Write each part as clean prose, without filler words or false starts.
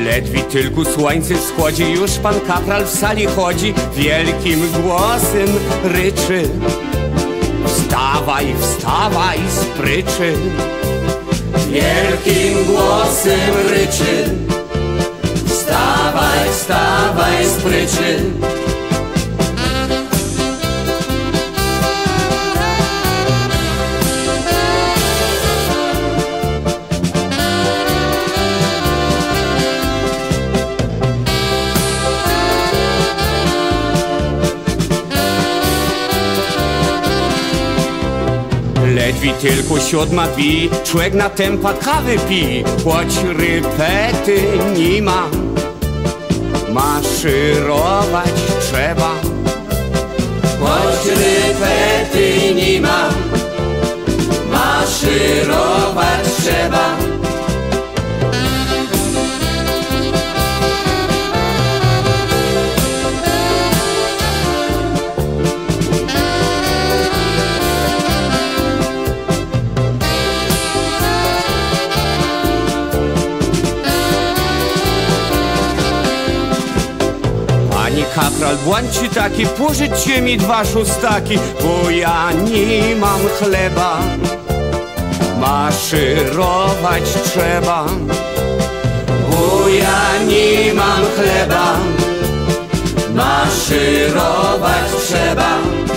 Ledwie tylko słońce wschodzi, już pan kapral w sali chodzi, wielkim głosem ryczy: wstawaj, wstawaj z pryczy. Wielkim głosem ryczy: wstawaj, wstawaj z pryczy. Ledwie tylko 7 bije, człowiek na tempat kawy pije, choć rypety nie ma, maszerować trzeba. Choć rypety nie ma, maszerować trzeba. Pani kapral, błądźcie taki, pożyczcie mi 2 szóstaki, bo ja nie mam chleba, maszerować trzeba. Bo ja nie mam chleba, maszerować trzeba.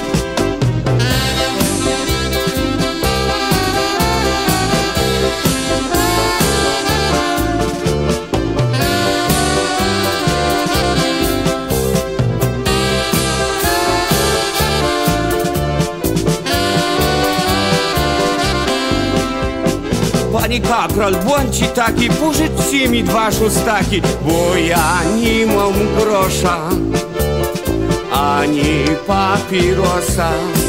Pani kapral, błądźcie taki, pożyczcie mi 2 szóstaki, bo ja nie mam grosza, ani papierosa.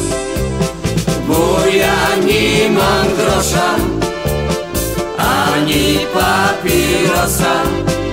Bo ja nie mam grosza, ani papierosa.